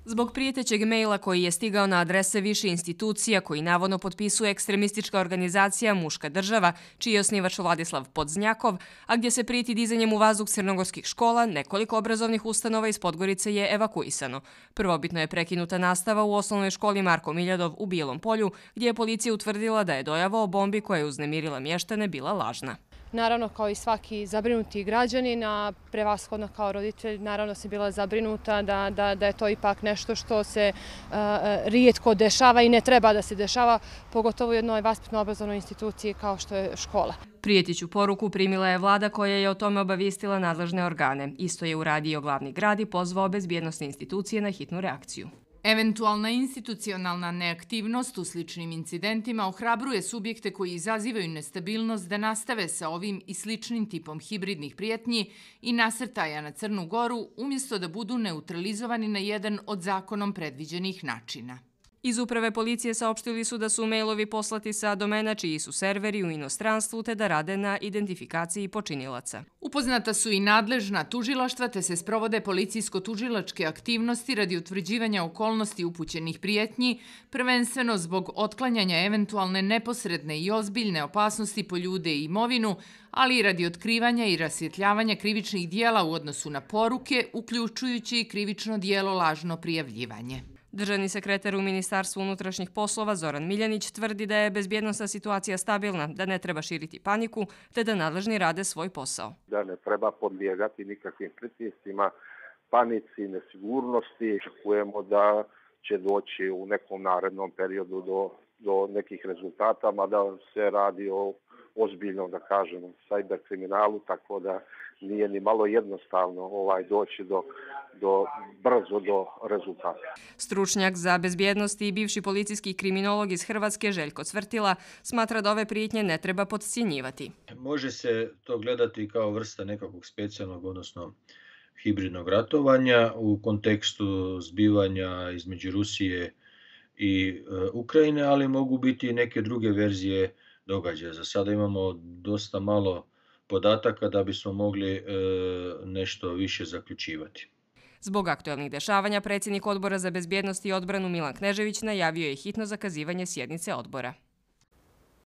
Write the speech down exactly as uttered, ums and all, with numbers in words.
Zbog prijetećeg maila koji je stigao na adrese više institucija koji navodno potpisuje ekstremistička organizacija Muška država, čiji je osnivač Vladislav Podznjakov, a gdje se prijeti dizanjem u vazduh crnogorskih škola, nekoliko obrazovnih ustanova iz Podgorice je evakuisano. Prvobitno je prekinuta nastava u osnovnoj školi Marko Miljadov u Bijelom Polju, gdje je policija utvrdila da je dojava o bombi koja je uznemirila mještane bila lažna. Naravno, kao i svaki zabrinuti građanin, a prevashodno kao roditelj, naravno sam bila zabrinuta da, da, da je to ipak nešto što se uh, rijetko dešava i ne treba da se dešava, pogotovo u jednoj vaspitno-obrazovnoj instituciji kao što je škola. Prijetiću poruku primila je vlada koja je o tome obavijestila nadležne organe. Isto je uradio glavni grad i pozvao bezbjednosne institucije na hitnu reakciju. Eventualna institucionalna neaktivnost u sličnim incidentima ohrabruje subjekte koji izazivaju nestabilnost da nastave sa ovim i sličnim tipom hibridnih prijetnji i nasrtaja na Crnu Goru umjesto da budu neutralizovani na jedan od zakonom predviđenih načina. Iz uprave policije saopštili su da su mailovi poslati sa domena čiji su serveri u inostranstvu te da rade na identifikaciji počinilaca. Upoznata su i nadležna tužilaštva te se sprovode policijsko-tužilačke aktivnosti radi utvrđivanja okolnosti upućenih prijetnji, prvenstveno zbog otklanjanja eventualne neposredne i ozbiljne opasnosti po ljude i imovinu, ali i radi otkrivanja i rasvjetljavanja krivičnih dijela u odnosu na poruke, uključujući i krivično dijelo lažno prijavljivanje. Državni sekretar u Ministarstvu unutrašnjih poslova Zoran Miljanić tvrdi da je bezbjednosna situacija stabilna, da ne treba širiti paniku, te da nadležni rade svoj posao. Da ne treba podlijegati nikakvim pritiscima, panici, nesigurnosti. Očekujemo da će doći u nekom narednom periodu do, do nekih rezultata, mada se radi o ozbiljnom, da kažemo, sajber kriminalu, tako da nije ni malo jednostavno ovaj doći do, do brzo do rezultata. Stručnjak za bezbjednost i bivši policijski kriminolog iz Hrvatske Željko Cvrtila smatra da ove prijetnje ne treba podcjenjivati. Može se to gledati kao vrsta nekakvog specijalnog, odnosno hibridnog ratovanja u kontekstu zbivanja između Rusije i e, Ukrajine, ali mogu biti i neke druge verzije događaja. Za sada imamo dosta malo podataka da bismo mogli e, nešto više zaključivati. Zbog aktualnih dešavanja, predsjednik Odbora za bezbjednost i odbranu Milan Knežević najavio je hitno zakazivanje sjednice odbora.